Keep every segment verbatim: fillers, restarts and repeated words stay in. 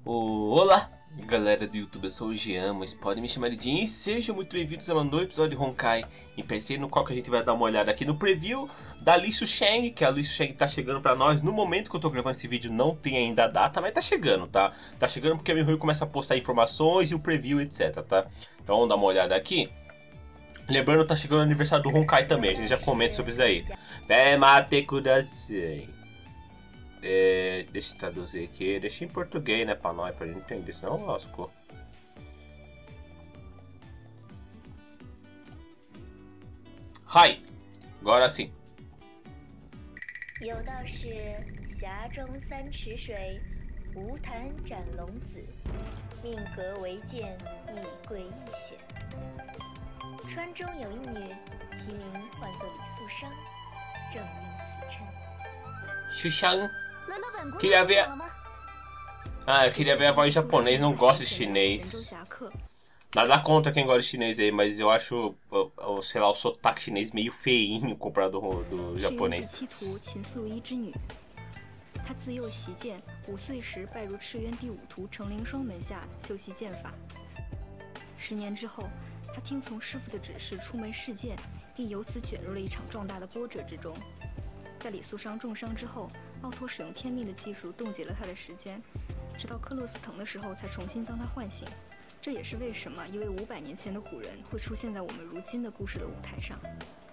Olá, galera do YouTube, eu sou o Jean, mas podem me chamar de Jin. E sejam muito bem-vindos a um novo episódio de Honkai Impact, no qual que a gente vai dar uma olhada aqui no preview da Li Xusheng, que a Li Xusheng tá chegando pra nós. No momento que eu tô gravando esse vídeo não tem ainda a data, mas tá chegando, tá? Tá chegando porque a MiHoYo começa a postar informações e o preview, etc, tá? Então vamos dar uma olhada aqui. Lembrando, tá chegando o aniversário do Honkai também, a gente já comenta sobre isso aí. É, mate kudasai. É, deixa eu traduzir aqui, deixa em português, né, pra nós, pra gente entender, senão lascou. Hai, agora sim. 有道是峡中三尺水，无潭斩龙子，命格为剑，亦贵亦险。川中有一女，其名唤作李素商，正应此称。 Xusheng. Queria ver. Ah, eu queria ver a voz em japonês, não gosto de chinês. Nada contra quem gosta de chinês aí, mas eu acho, sei lá, o sotaque chinês meio feinho comparado do, do japonês. 她自幼习剑，五岁时拜入赤渊第五图程灵霜门下修习剑法。十年之后，她听从师傅的指示出门试剑，并由此卷入了一场壮大的波折之中。在李素商重伤之后，奥托使用天命的技术冻结了他的时间，直到克洛斯腾的时候才重新将他唤醒。这也是为什么一位五百年前的古人会出现在我们如今的故事的舞台上。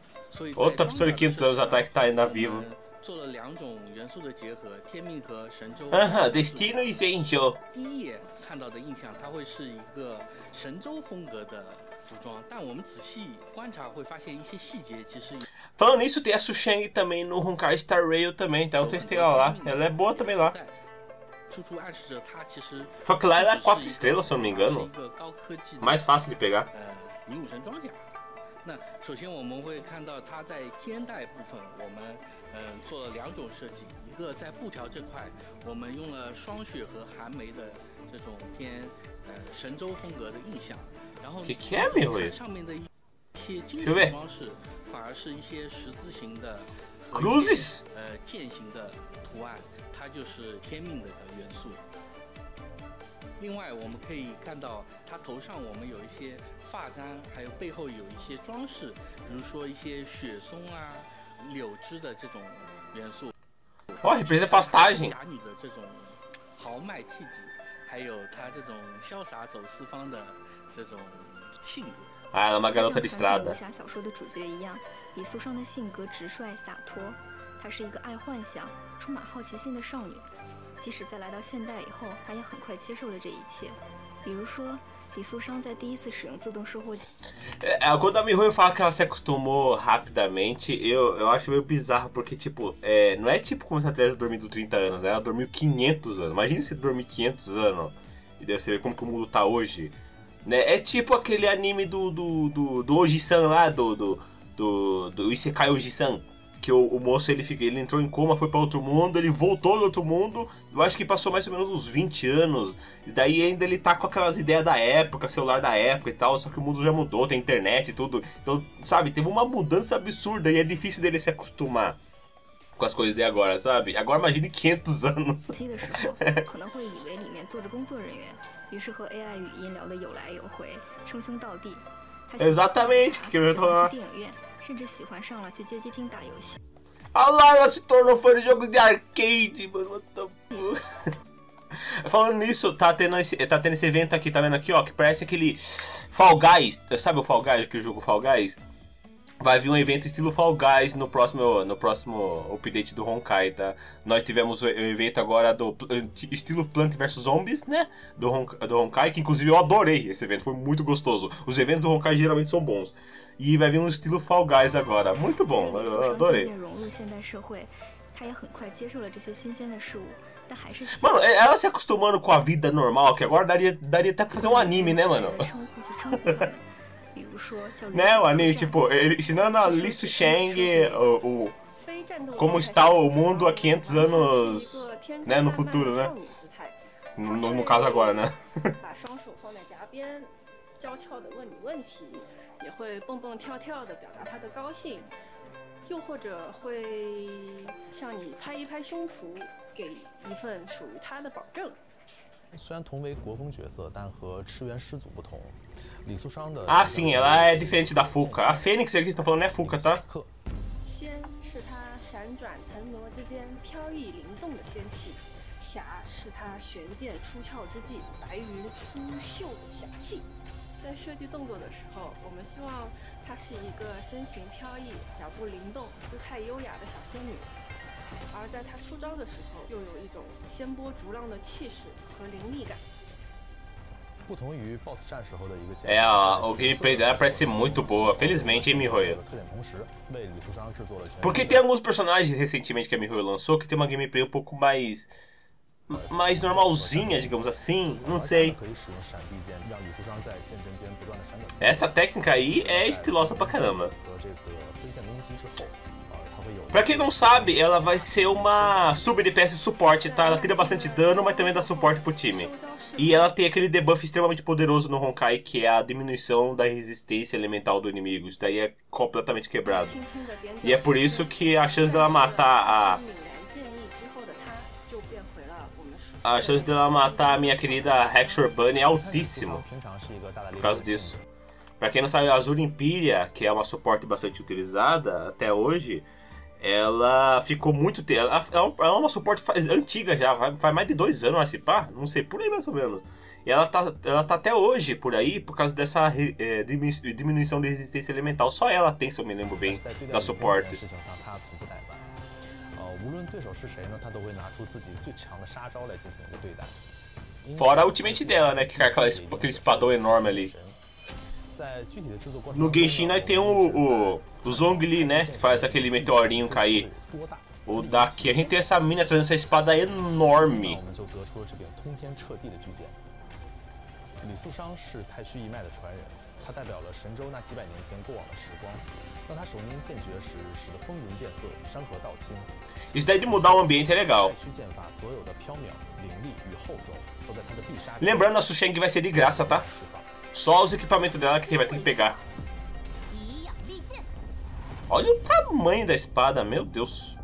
Outra pessoa de quinhentos anos atrás que tá ainda vivo. 做了两种元素的结合，天命和神州。 嗯哼 ，Destino e Zenjo。 第一眼看到的印象，它会是一个神州风格的服装，但我们仔细观察会发现一些细节其实。 Falando nisso, tem a Xusheng também no Honkai Star Rail também, tá? Eu testei ela lá, ela é boa também lá. 处处暗示着它其实。 Só que lá ela é quatro estrelas, se eu não me engano. Mais fácil de pegar. 呃，女武神装甲。 那首先我们会看到它在肩带部分，我们嗯、呃、做了两种设计，一个在布条这块，我们用了霜雪和寒梅的这种偏呃神州风格的印象，然后看上面的一些金属装饰，反而是一些十字形的 cruzes， 呃剑形的图案，它就是天命的元素。 另外，我们可以看到它头上我们有一些发簪，还有背后有一些装饰，比如说一些雪松啊、柳枝的这种元素。 哇，这是 pastagem。 侠女的这种豪迈气质，还有她这种潇洒走四方的这种性格。 Ah, ela é uma garota de estrada。 武侠小说的主角一样，李素商的性格直率洒脱，她是一个爱幻想、充满好奇心的少女。 即使在来到现代以后，他也很快接受了这一切。比如说，李素商在第一次使用自动售货机。 É, quando a MiHoYo fala que ela se acostumou rapidamente, eu, eu acho meio bizarro, porque, tipo, é, não é tipo como se ela tivesse dormido trinta anos, né? Ela dormiu quinhentos anos. Imagina se dormir quinhentos anos e daí você vê como que o mundo tá hoje. Né? É tipo aquele anime do, do, do, do Oji-san lá, do, do, do, do Isekai Oji-san. Que o, o moço ele, fica, ele entrou em coma, foi para outro mundo, ele voltou do outro mundo. Eu acho que passou mais ou menos uns vinte anos. E daí ainda ele tá com aquelas ideias da época, celular da época e tal. Só que o mundo já mudou, tem internet e tudo. Então, sabe, teve uma mudança absurda e é difícil dele se acostumar com as coisas de agora, sabe? Agora imagine quinhentos anos. Exatamente, que eu ia falar. 甚至喜欢上了去街机厅打游戏。 Ah lá, ela se tornou fã de jogo de arcade, mano. What the fuck? Falando nisso, tá tendo, esse, tá tendo esse evento aqui, tá vendo aqui, ó, que parece aquele Fall Guys. Sabe o Fall Guys, aquele jogo Fall Guys? Vai vir um evento estilo Fall Guys no próximo, no próximo update do Honkai, tá? Nós tivemos um evento agora do estilo Plant versus Zombies, né? Do, Honkai, do Honkai, que inclusive eu adorei esse evento, foi muito gostoso. Os eventos do Honkai geralmente são bons. E vai vir um estilo Fall Guys agora, muito bom, eu adorei. Mano, ela se acostumando com a vida normal, que agora daria, daria até pra fazer um anime, né, mano? Né, o anime, tipo, ele ensinando a Li Xusheng o, o, como está o mundo há quinhentos anos, né, no futuro, né? No, no caso agora, né? 也会蹦蹦跳跳的表达他的高兴，又或者会向你拍一拍胸脯，给一份属于他的保证。 虽然同为国风角色，但和赤原师祖不同。李素商的 Ah, sim, ela é diferente da Fuka. A Fênix que eles estão falando é Fuka, tá? 仙是它闪转腾挪之间飘逸灵动的仙气，霞是它玄剑出鞘之际白云出岫的侠气。在设计动作的时候，我们希望她是一个身形飘逸、脚步灵动、姿态优雅的小仙女，而在她出招的时候，又有一种仙波逐浪的气势和凌厉感。 不同于 boss 战时候的一个 É, a, o gameplay dela parece ser muito boa, felizmente, hein, Mihoyo? Porque tem alguns personagens recentemente que a Mihoyo lançou que tem uma gameplay um pouco mais... mais normalzinha, digamos assim, não sei. Essa técnica aí é estilosa pra caramba. Pra quem não sabe, ela vai ser uma sub D P S suporte, tá? Ela tira bastante dano, mas também dá suporte pro time. E ela tem aquele debuff extremamente poderoso no Honkai, que é a diminuição da resistência elemental do inimigo. Isso daí é completamente quebrado. E é por isso que a chance dela matar a... A chance dela matar a minha querida Hexor Bunny é altíssimo. Por causa disso. Pra quem não sabe, a Azul Imperia, que é uma suporte bastante utilizada até hoje, ela ficou muito tempo. Ela, ela é uma suporte faz, antiga já, faz mais de dois anos, acho, pá, não sei, por aí mais ou menos. E ela tá, ela tá até hoje por aí por causa dessa é, diminuição de resistência elemental. Só ela tem, se eu me lembro bem, das suportes. Fora a ultimate dela, né, que é aquela, aquele espadão enorme ali. No Genshin nós tem o, o, o Zhongli, né, que faz aquele meteorinho cair. O daqui, a gente tem essa mina trazendo essa espada enorme. Isso daí de mudar o ambiente é legal. Lembrando, a Susheng vai ser de graça, tá? Só os equipamentos dela que vai ter que pegar. Olha o tamanho da espada, meu Deus.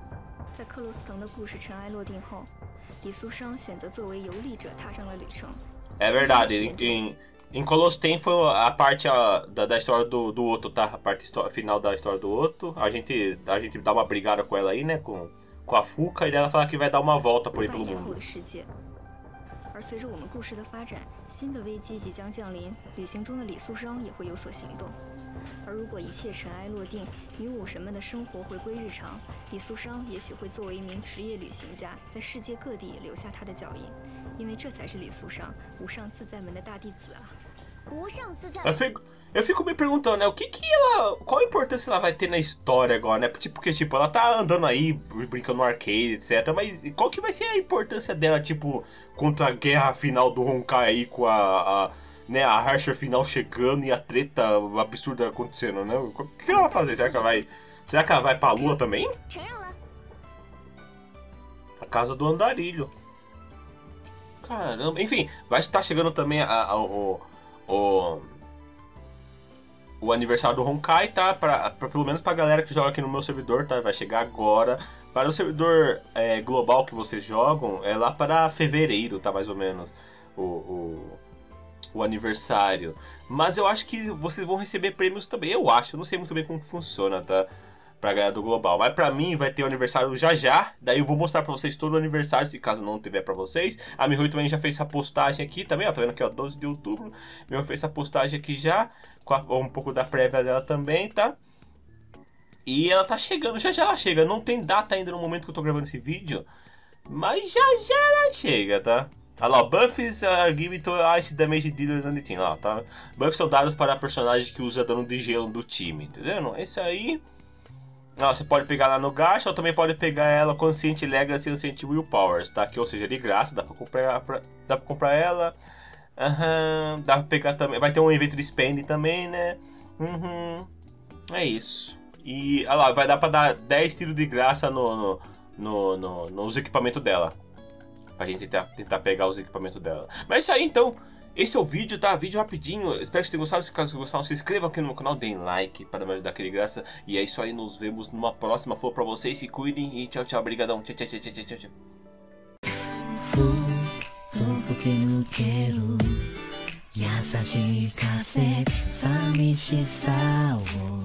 É verdade, em, em Colosten foi a parte a, da, da história do, do Otto, tá? A parte final da história do Otto. A gente, a gente dá uma brigada com ela aí, né? Com, com a Fuka, e ela fala que vai dar uma volta por aí pelo mundo. 而随着我们故事的发展，新的危机即将降临，旅行中的李素商也会有所行动。而如果一切尘埃落定，女武神们的生活回归日常，李素商也许会作为一名职业旅行家，在世界各地留下他的脚印，因为这才是李素商无上自在门的大弟子啊。 Eu fico, eu fico me perguntando, né, o que que ela, qual a importância ela vai ter na história agora, né? Tipo, porque tipo, ela tá andando aí, brincando no arcade, etcétera. Mas qual que vai ser a importância dela, tipo, contra a guerra final do Honkai aí com a, a né, a Harsher final chegando e a treta absurda acontecendo, né? O que ela vai fazer? Será que ela vai, será que ela vai pra lua também? A casa do andarilho. Caramba, enfim, vai estar chegando também a, a, o O, o aniversário do Honkai, tá? Pra, pra, pelo menos pra galera que joga aqui no meu servidor, tá? Vai chegar agora. Para o servidor é, global que vocês jogam, é lá para fevereiro, tá? Mais ou menos. O, o, o aniversário. Mas eu acho que vocês vão receber prêmios também. Eu acho, eu não sei muito bem como funciona, tá? Pra galera do global. Mas pra mim vai ter o aniversário já já. Daí eu vou mostrar pra vocês todo o aniversário, se caso não tiver pra vocês. A Mihoyo também já fez essa postagem aqui também, ó. Tá vendo aqui, ó, doze de outubro. A Mihoyo fez essa postagem aqui já. Com a, um pouco da prévia dela também, tá? E ela tá chegando, já já ela chega. Não tem data ainda no momento que eu tô gravando esse vídeo. Mas já já ela chega, tá? Olha lá, buffs are given to ice damage dealers on the team. Ó, tá? Buffs são dados para personagens que usam dano de gelo do time, entendeu? Esse aí... Ah, você pode pegar lá no gacha, ou também pode pegar ela com Ancient Legacy e Ancient Willpowers, tá? Que ou seja, de graça, dá pra comprar, pra, dá pra comprar ela. Uhum, dá pra pegar também, vai ter um evento de spend também, né? Uhum, é isso. E, olha lá, vai dar pra dar dez tiros de graça no, no, no, no, nos equipamentos dela. Pra gente tentar, tentar pegar os equipamentos dela. Mas é isso aí, então. Esse é o vídeo, tá? Vídeo rapidinho. Espero que vocês tenham gostado. Se caso gostaram, se inscrevam aqui no meu canal, deem like para me ajudar aquele graça. E é isso aí, nos vemos numa próxima. Falou pra vocês, se cuidem e tchau, tchau. Obrigadão. Tchau, tchau, tchau, tchau, tchau, tchau. 吹き抜ける優しい風寂しさを